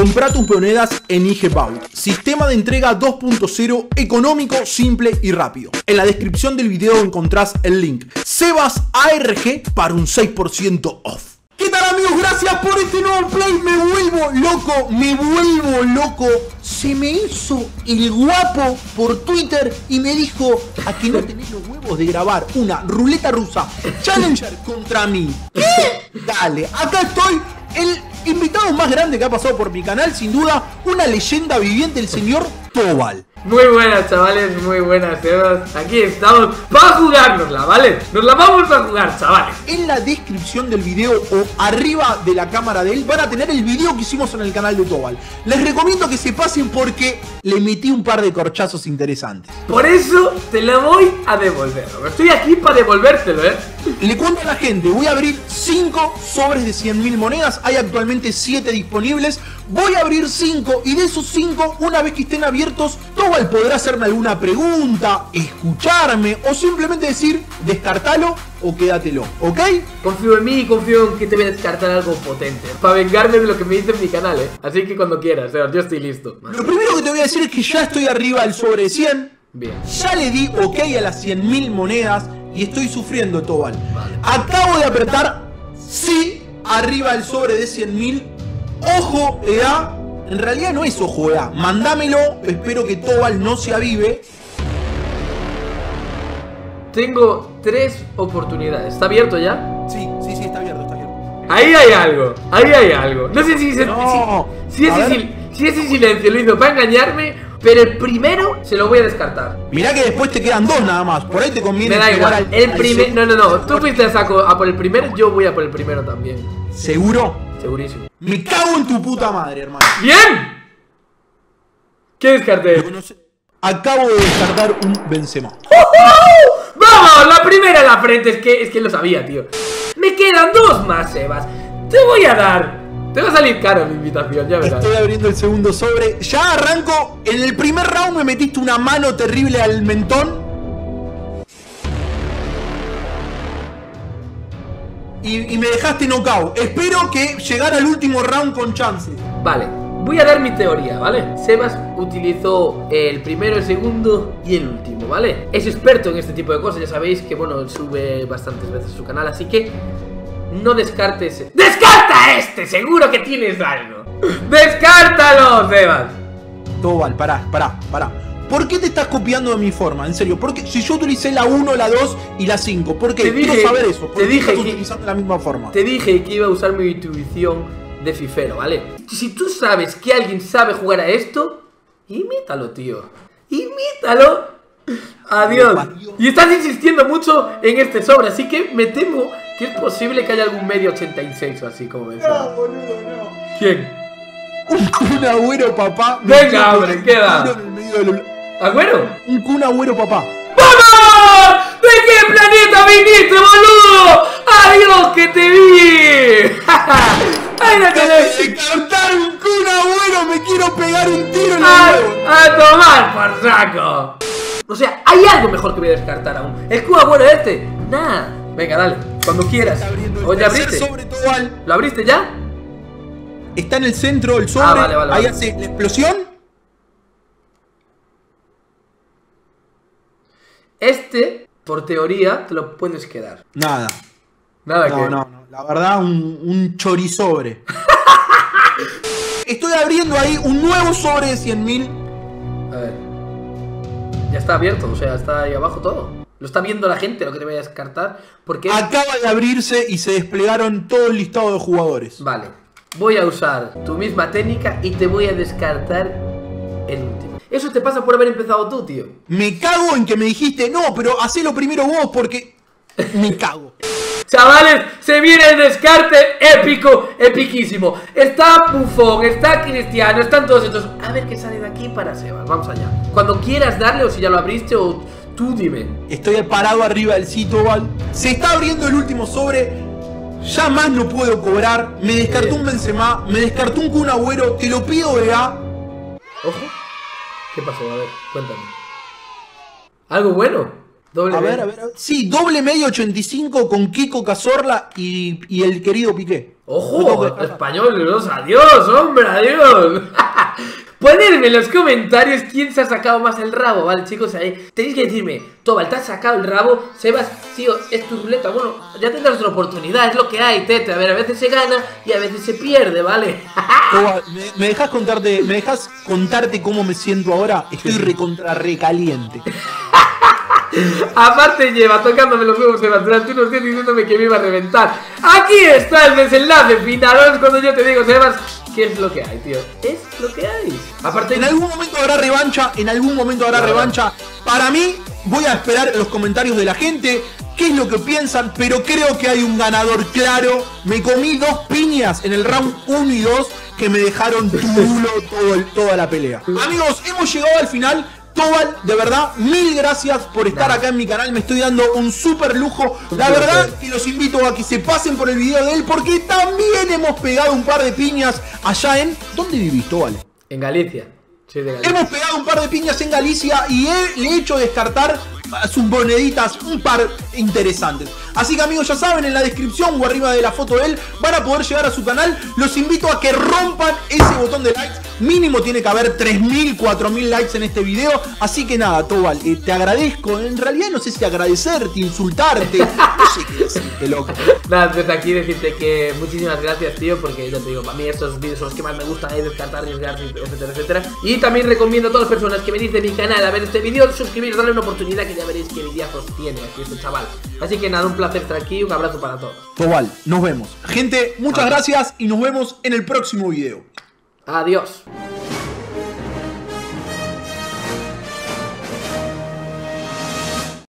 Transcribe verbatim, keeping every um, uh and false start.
Comprá tus monedas en I G Vault. Sistema de entrega dos punto cero, económico, simple y rápido. En la descripción del video encontrás el link Sebas A R G para un seis por ciento off. ¿Qué tal, amigos? Gracias por este nuevo play. Me vuelvo loco, me vuelvo loco. Se me hizo el guapo por Twitter y me dijo: a que no tenés los huevos de grabar una ruleta rusa Challenger contra mí. ¿Qué? Dale, acá estoy. El invitado más grande que ha pasado por mi canal, sin duda, una leyenda viviente, el señor Tobal. Muy buenas, chavales, muy buenas, Sebas. Aquí estamos para jugárnosla, ¿vale? Nos la vamos a jugar, chavales. En la descripción del video o arriba de la cámara de él van a tener el video que hicimos en el canal de Tobal. Les recomiendo que se pasen porque le metí un par de corchazos interesantes. Por eso te la voy a devolver. Estoy aquí para devolvértelo, ¿eh? Le cuento a la gente, voy a abrir cinco sobres de cien mil monedas. Hay actualmente siete disponibles. Voy a abrir cinco y de esos cinco, una vez que estén abiertos, Tobal podrá hacerme alguna pregunta, escucharme o simplemente decir descartalo o quédatelo, ¿ok? Confío en mí y confío en que te voy a descartar algo potente para vengarme de lo que me dice en mi canal, ¿eh? Así que cuando quieras, Sebas, yo estoy listo. Lo primero que te voy a decir es que ya estoy arriba del sobre de cien. Bien. Ya le di ok a las cien mil monedas y estoy sufriendo, Tobal. Vale. Acabo de apretar sí arriba del sobre de cien mil. Ojo, E A. En realidad no es ojo, E A. Mándamelo. Espero que Tobal no se avive. Tengo tres oportunidades. ¿Está abierto ya? Sí, sí, sí, está abierto, está abierto. Ahí hay algo. Ahí hay algo. No sé si, se, no. si, si, ese, sil, si ese silencio lo hizo para engañarme, pero el primero se lo voy a descartar. Mirá que después te quedan dos nada más. Por ahí te conviene. Me da igual. Al, el primer. No, no, no. Tú fuiste a saco a por el primero. Yo voy a por el primero también. ¿Seguro? Segurísimo. Me cago en tu puta madre, hermano. ¡Bien! ¿Qué descarté? No sé. Acabo de descartar un Benzema. ¡Uh-huh! ¡Vamos! La primera en la frente. Es que, es que lo sabía, tío. Me quedan dos más, Sebas. Te voy a dar. Te va a salir caro mi invitación, ya verás. Estoy abriendo el segundo sobre. Ya arranco. En el primer round me metiste una mano terrible al mentón. Y, y me dejaste knockout. Espero que llegara al último round con chances. Vale, voy a dar mi teoría, ¿vale? Sebas utilizó el primero, el segundo y el último, ¿vale? Es experto en este tipo de cosas, ya sabéis que, bueno, sube bastantes veces a su canal, así que no descartes. ¡Descarta este! Seguro que tienes algo. ¡Descártalo, Sebas! Tobal, pará, pará, pará. ¿Por qué te estás copiando de mi forma? En serio, porque si yo utilicé la uno, la dos y la cinco, ¿por qué? Te dije, quiero saber eso. ¿Por te qué dije estás que, utilizando la misma forma? Te dije que iba a usar mi intuición de fifero, ¿vale? Si tú sabes que alguien sabe jugar a esto, imítalo, tío. Imítalo. Adiós. Y estás insistiendo mucho en este sobre, así que me temo que es posible que haya algún medio ochenta y seis o así, como decía. No, boludo, no. ¿Quién? Un Kun Agüero, papá. Venga, hombre, queda. ¿Agüero? Un Kun Agüero, papá. ¡Vamos! ¿De qué planeta viniste, boludo? ¡Adiós, que te vi! ¡Ahí la tenés! ¡De cantar un Kun Agüero! ¡Me quiero pegar un tiro en ¡A, el huevo! a tomar por saco! O sea, hay algo mejor que voy a descartar aún. ¿El Kun Agüero este? Nada. Venga, dale, cuando quieras. ¿O ya abriste? Sobre todo al... ¿Lo abriste ya? Está en el centro el sobre. Ah, vale, vale, ahí vale. hace la explosión. Este, por teoría, te lo puedes quedar. Nada. Nada no, que... No, no, la verdad, un, un chorizobre. Estoy abriendo ahí un nuevo sobre de cien mil. A ver. Ya está abierto, o sea, está ahí abajo todo. Lo está viendo la gente lo que te voy a descartar. Porque... Acaba de abrirse y se desplegaron todo el listado de jugadores. Vale. Voy a usar tu misma técnica y te voy a descartar el último. Eso te pasa por haber empezado tú, tío. Me cago en que me dijiste, no, pero hacelo primero vos porque... Me cago. Chavales, se viene el descarte épico, epiquísimo. Está Buffon, está Cristiano, están todos estos. A ver qué sale de aquí para Sebas, vamos allá. Cuando quieras darle, o si ya lo abriste, o tú dime. Estoy parado arriba del sitio, Val. Se está abriendo el último sobre. Ya más no puedo cobrar. Me descartó un Benzema, me descartó un Kun Agüero. Te lo pido, E A. Ojo. ¿Qué pasó? A ver, cuéntame. ¿Algo bueno? Doble a ver, a ver, a ver. Sí, doble medio ochenta y cinco con Kiko Cazorla y, y el querido Piqué. ¡Ojo! Españoles, adiós, hombre, adiós. Ponedme en los comentarios quién se ha sacado más el rabo, ¿vale, chicos? Ahí tenéis que decirme, Tobal, ¿te has sacado el rabo? Sebas, tío, es tu ruleta. Bueno, ya tendrás otra oportunidad, es lo que hay, tete. A ver, a veces se gana y a veces se pierde, ¿vale? Tobal, ¿me, me dejas contarte, me dejas contarte cómo me siento ahora? Estoy recontra recaliente. Aparte lleva tocándome los huevos Sebas durante unos días diciéndome que me iba a reventar. Aquí está el desenlace final. Es cuando yo te digo, Sebas, ¿qué es lo que hay, tío? Es lo que hay. Aparte, en algún momento habrá revancha, en algún momento habrá claro. revancha. Para mí, voy a esperar los comentarios de la gente, qué es lo que piensan, pero creo que hay un ganador claro. Me comí dos piñas en el round uno y dos que me dejaron tulo todo el, toda la pelea. Amigos, hemos llegado al final. Tobal, de verdad, mil gracias por estar acá en mi canal, me estoy dando un súper lujo. La verdad que los invito a que se pasen por el video de él, porque también hemos pegado un par de piñas allá en... ¿Dónde vivís, Tobal? En Galicia. Sí, de Galicia. Hemos pegado un par de piñas en Galicia y he, le he hecho descartar sus moneditas, un par interesantes. Así que amigos, ya saben, en la descripción o arriba de la foto de él van a poder llegar a su canal. Los invito a que rompan ese botón de likes. Mínimo tiene que haber tres mil, cuatro mil likes en este video. Así que nada, Tobal, eh, te agradezco. En realidad no sé si agradecerte, insultarte, no sé qué decirte, loco. Nada, desde aquí decirte que muchísimas gracias, tío, porque ya te digo, para mí estos vídeos son los que más me gustan, es descartar, arriesgar, etcétera, etcétera. Y también recomiendo a todas las personas que venís de mi canal a ver este vídeo, suscribiros, darle una oportunidad, que ya veréis qué videazos tiene aquí este chaval. Así que nada, un placer estar aquí, un abrazo para todos. Tobal, nos vemos. Gente, muchas Adiós. gracias y nos vemos en el próximo video. Adiós.